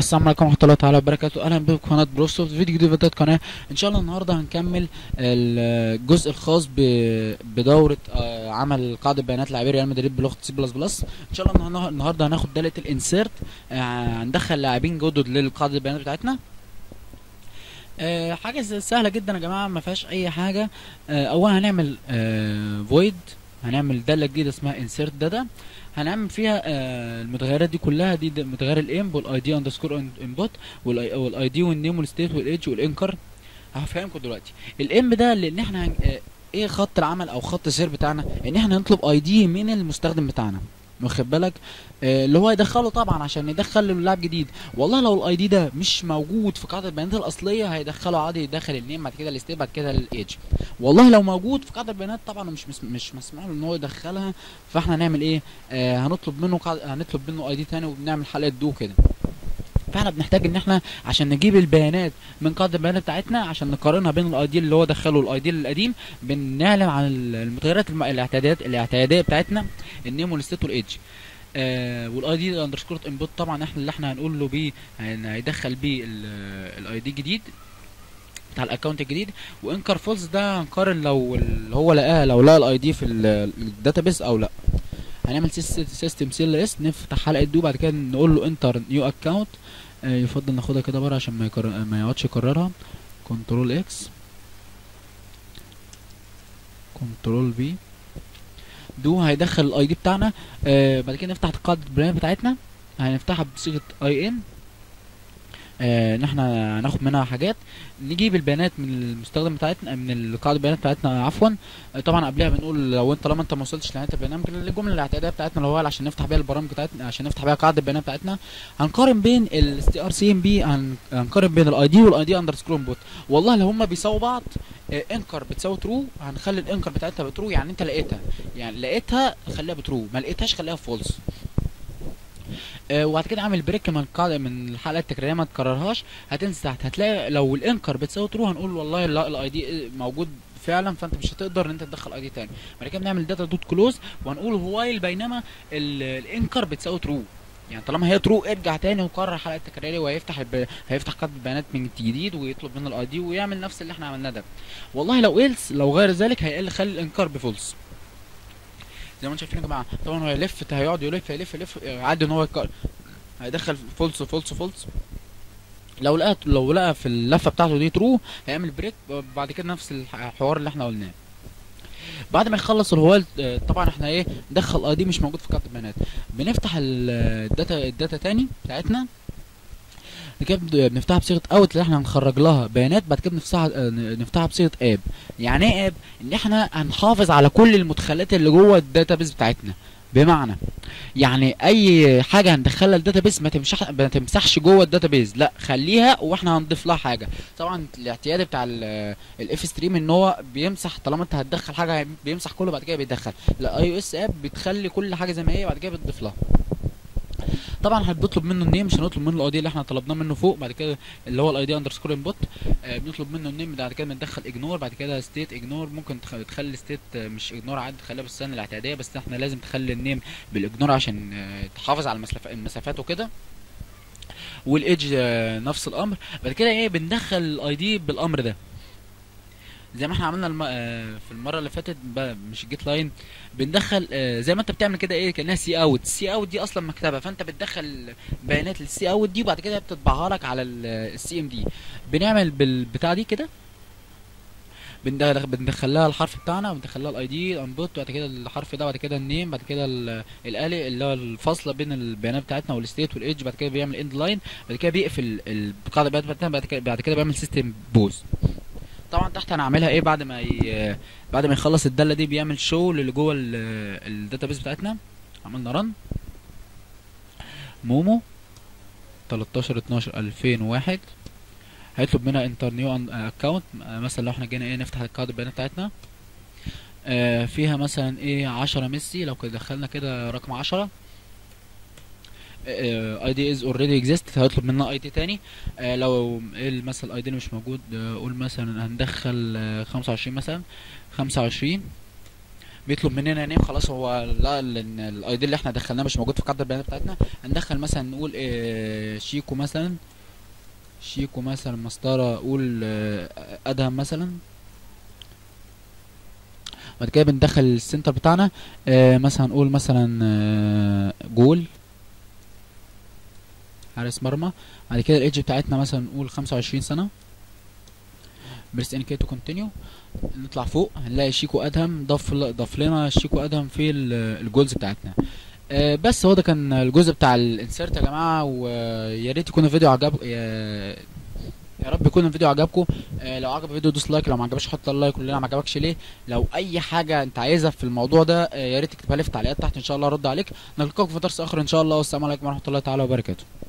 السلام عليكم ورحمة الله تعالى وبركاته. أهلا بكم في قناة بروفسوفت، فيديو جديد في فيديوهات قناة. إن شاء الله النهاردة هنكمل الجزء الخاص بدورة عمل قاعدة بيانات لاعبي ريال مدريد بلغة سي بلس بلس. إن شاء الله النهاردة هناخد دالة الانسيرت، هندخل لاعبين جدد للقاعدة البيانات بتاعتنا. حاجة سهلة جدا يا جماعة، ما فيهاش أي حاجة. أولا هنعمل فويد، هنعمل دالة جديدة اسمها انسيرت داتا، هنعمل فيها المتغيرات دي كلها. دي متغير الام والاي دي اندرسكور انبوت والاي دي والنيم والستيت والايدج والانكر. هفهمكم دلوقتي. الام ده لان احنا ايه خط العمل او خط السير بتاعنا، ان احنا نطلب اي دي من المستخدم بتاعنا، واخد بالك؟ اللي هو يدخله طبعا عشان يدخل اللاعب جديد. والله لو الاي دي ده مش موجود في قاعده البيانات الاصليه هيدخله عادي، يدخل النيم بعد كده الستيت بعد كده الايدج. والله لو موجود في قاعده البيانات طبعا مش مسموح له ان هو يدخلها. فاحنا هنعمل ايه؟ هنطلب منه اي دي تاني وبنعمل حلقه دو كده. فاحنا بنحتاج ان احنا عشان نجيب البيانات من قاعده البيانات بتاعتنا عشان نقارنها بين الاي دي اللي هو دخله والاي دي القديم، بنعلم عن المتغيرات الاعتياديه بتاعتنا، النيم والستيت والايدج. والاي دي اندرسكور انبوت طبعا احنا اللي احنا هنقول له بيه، هيدخل بيه الاي دي الجديد بتاع الاكونت الجديد. وانكر فولس ده هنقارن لو هو لو لقى الاي دي في الداتابيس او لا. هنعمل سيستم سيل اس، نفتح حلقه دو بعد كده نقول له انتر نيو اكونت. يفضل ناخدها كده بره عشان ما يقعدش يكررها. كنترول اكس، كنترول في، دو هيدخل الاي دي بتاعنا. بعد كده نفتح قاعده البيانات بتاعتنا، هنفتحها بصيغه اي ان، ان احنا هناخد منها حاجات. نجيب البيانات من المستخدم بتاعتنا، من القاعده البيانات بتاعتنا عفوا. طبعا قبلها بنقول لو طالما انت ما وصلتش لنهايه البرنامج، الجمله الاعتياديه بتاعتنا اللي هو عشان نفتح بيها البرامج بتاعتنا، عشان نفتح بيها قاعده البيانات بتاعتنا. هنقارن بين الستي ار سي ام بي، هنقارن بين الاي دي والاي دي اندرسكور انبوت. والله لو هما بيساووا بعض، انكر بتساوي ترو، هنخلي الانكر بتاعتها بترو. يعني انت لقيتها خليها بترو، ما لقيتهاش خليها فولس. وبعد كده اعمل بريك من القاعده، من الحلقه التكراريه ما تكررهاش. هتنزل تحت هتلاقي لو الانكر بتساوي ترو هنقول والله لا الاي دي موجود فعلا، فانت مش هتقدر ان انت تدخل اي دي تاني. بعد كده بنعمل داتا دوت كلوز وهنقول وايل بينما الانكر بتساوي ترو. يعني طالما هي ترو ارجع تاني وكرر الحلقه التكراريه، هيفتح قاعده البيانات من جديد ويطلب منه الاي دي ويعمل نفس اللي احنا عملناه ده. والله لو غير ذلك خلي الانكر بفولس زي ما انتم شايفين يا جماعه. طبعا هو هيقعد يلف عادي ان هو هيدخل فولس فولس فولس. لو لقى في اللفه بتاعته دي ترو هيعمل بريك. بعد كده نفس الحوار اللي احنا قلناه. بعد ما يخلص الهوال، طبعا احنا ايه دخل اي دي مش موجود في قاعده البيانات، بنفتح الداتا تاني بتاعتنا. كده بنفتحها بصيغه اوت اللي احنا هنخرج لها بيانات. بعد كده نفتحها بصيغه اب. يعني ايه اب؟ ان احنا هنحافظ على كل المدخلات اللي جوه الداتابيس بتاعتنا. بمعنى يعني اي حاجه هندخلها الداتابيس ما تمسحش جوه الداتابيس، لا خليها واحنا هنضيف لها حاجه. طبعا الاعتياد بتاع الاف ستريم ان هو بيمسح، طالما انت هتدخل حاجه بيمسح كله بعد كده بيدخل. لا اي او اس اب بتخلي كل حاجه زي ما هي بعد كده بتضيف لها. طبعا هنطلب منه النيم، مش هنطلب منه الاي دي اللي احنا طلبناه منه فوق. بعد كده اللي هو الاي دي اندرسكور انبوت، بنطلب منه النيم. بعد كده بندخل اجنور، بعد كده ستيت اجنور. ممكن تخلي ستيت مش اجنور عادي، تخليها بالسنه الاعتياديه، بس احنا لازم تخلي النيم بالاجنور عشان تحافظ على المسافات وكده. والايدج نفس الامر. بعد كده ايه بندخل الاي دي بالامر ده زي ما احنا عملنا في المره اللي فاتت مش الجيت لاين. بندخل زي ما انت بتعمل كده ايه كانها سي اوت. السي اوت دي اصلا مكتبه، فانت بتدخل بيانات للسي اوت دي وبعد كده بتطبعها لك على السي ام دي. بنعمل بالبتاع دي كده، بندخل لها الحرف بتاعنا وبندخل لها الاي دي انبوت، بعد كده الحرف ده، بعد كده النيم، بعد كده الالي اللي هو الفاصله بين البيانات بتاعتنا والستيت والايدج. بعد كده بيعمل اند لاين، بعد كده بيقفل القاعده البيانات بتاعتنا. بعد كده بيعمل سيستم بوز. طبعا تحت هنعملها ايه بعد ما يخلص الداله دي بيعمل شو اللي جوه الداتابيس بتاعتنا. عملنا رن مومو 13/12/2001. هيطلب منها انتر نيو اكونت. مثلا لو احنا جينا ايه نفتح القاعده البيانات بتاعتنا، فيها مثلا ايه 10 ميسي. لو كده دخلنا كده رقم 10، اي دي از اوريدي اكزيست، هيطلب مننا اي دي تاني. لو مثلا الاي دي مش موجود، قول مثلا هندخل 25 مثلا 25. بيطلب مننا نيم، خلاص هو لا ان الاي دي اللي احنا دخلناه مش موجود في قاعده البيانات بتاعتنا. هندخل مثلا نقول شيكو مثلا، شيكو مثلا مسطره، قول ادهم مثلا. بعد كده بندخل السنتر بتاعنا، مثلا نقول مثلا جول حارس مرمى. بعد كده الايدج بتاعتنا مثلا نقول 25 سنه. بريس ان كي تو كونتينيو. نطلع فوق هنلاقي شيكو ادهم ضاف لنا شيكو ادهم في الجولز بتاعتنا. بس هو ده كان الجزء بتاع الانسيرت يا جماعه، ويا ريت يكون الفيديو عجب، يا رب يكون الفيديو عجبكم. لو عجب الفيديو دوس لايك، لو ما عجبش حط اللايك، واللي ما عجبكش ليه. لو اي حاجه انت عايزها في الموضوع ده يا ريت تكتبها لي في التعليقات تحت، ان شاء الله ارد عليك. نلقاكم في درس اخر ان شاء الله، والسلام عليكم ورحمه الله تعالى وبركاته.